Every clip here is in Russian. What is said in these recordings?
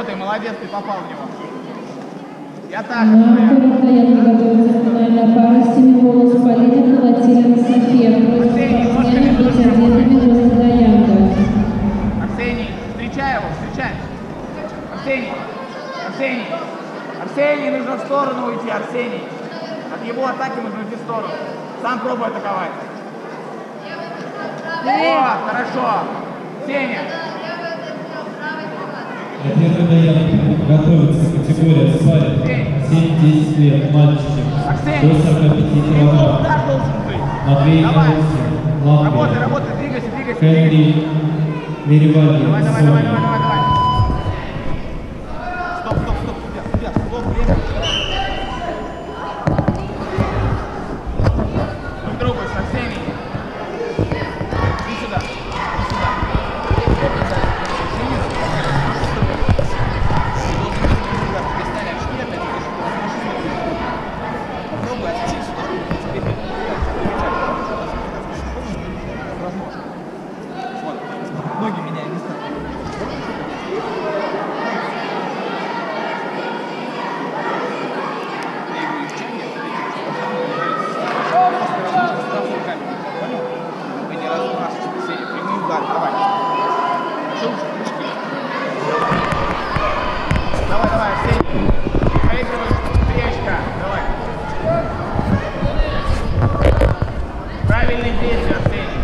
Работай, молодец, ты попал в него. Я так. Финальная пара Семенова Полина Колотилина София. Просьба спортсменов быть одетыми возле Даянка. Арсений, встречай его, встречай. Арсений, Арсений, Арсений, нужно в сторону уйти, Арсений. От его атаки нужно уйти в сторону. Сам пробуй атаковать. Вот, хорошо. Сеня. Первый Даянка готовится категория свадеб 7-10 лет, мальчики до 45 килограмм. Матвей Галустин, Латвия. Работай, работай, двигайся, двигайся. Хенри Меревальди, Давай, давай, давай, давай, давай, давай. Стоп, стоп, стоп, ребят, стоп, время. Друг другу со всеми. Иди сюда, иди сюда. Попробуй отойти сюда. Теперь возможно. Вот. Ноги меняем места. Вы не разбрасываете все прямые удары. Давай. Давай, давай, Арсений. Проигрывай. Встречка. Давай. Правильные действия, Арсений.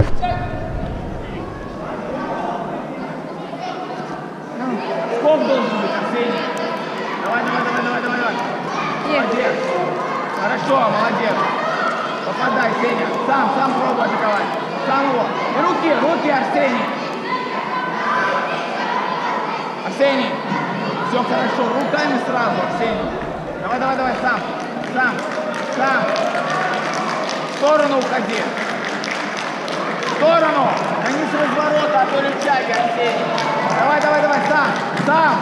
Скок должен быть, Арсений. Давай, давай, давай, давай, давай, давай. Молодец. Хорошо, молодец. Попадай, Сеня. Сам пробуй атаковать. Сам его. И руки, Арсений. Арсений. Все хорошо. Руками сразу, Арсений. Давай, давай, давай, сам. В сторону уходи. В сторону. Да не с разворота, а то рычаги, Арсений. Давай, давай, давай, сам.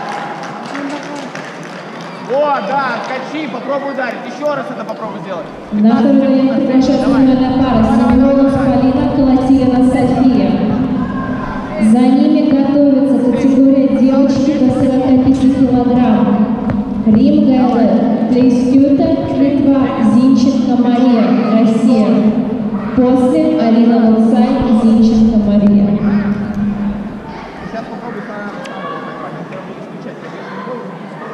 О, да, откачи, попробуй ударить. Еще раз это попробуй сделать. На второй прекращается финальная пара Семенова Полина Колотилина София. За ними готовится категория девочки до 45 килограмм. Рим Гайлет, Плейскюта, Литва, Зинченко Мария, Россия. После Алина Луцай, Зинченко Мария. Сейчас попробуй сам его поймать. Я буду встречать, конечно, голову,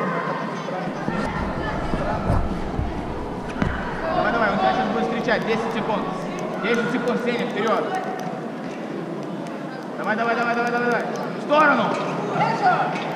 Давай, он тебя сейчас будет встречать. 10 секунд. 10 секунд, Сеня, вперед. Давай. В сторону.